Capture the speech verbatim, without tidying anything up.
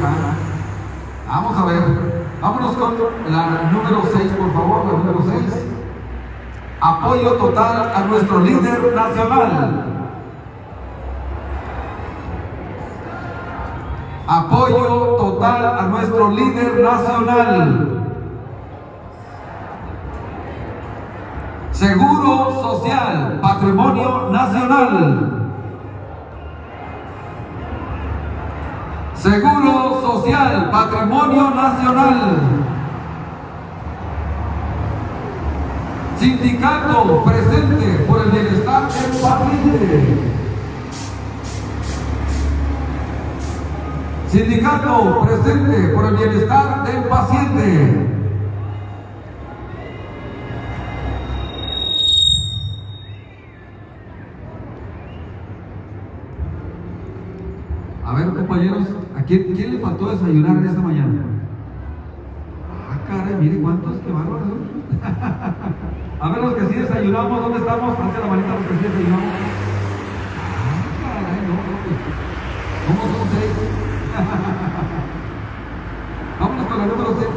acá. Vamos a ver. Vámonos con la número seis, por favor, la número seis. Apoyo total a nuestro líder nacional. Apoyo total a nuestro líder nacional. Seguro Social, Patrimonio Nacional. Seguro Social, Patrimonio Nacional. Sindicato presente por el bienestar del paciente. Sindicato presente por el bienestar del paciente. A ver, compañeros, ¿a quién, quién le faltó desayunar en esta mañana? Ah, caray, mire cuántos, qué bárbaros. A ver, los que sí desayunamos, ¿dónde estamos? Ponte la manita los que sí desayunamos. Ah, caray, no, no. ¿Cómo son seis? Vámonos con la número seis.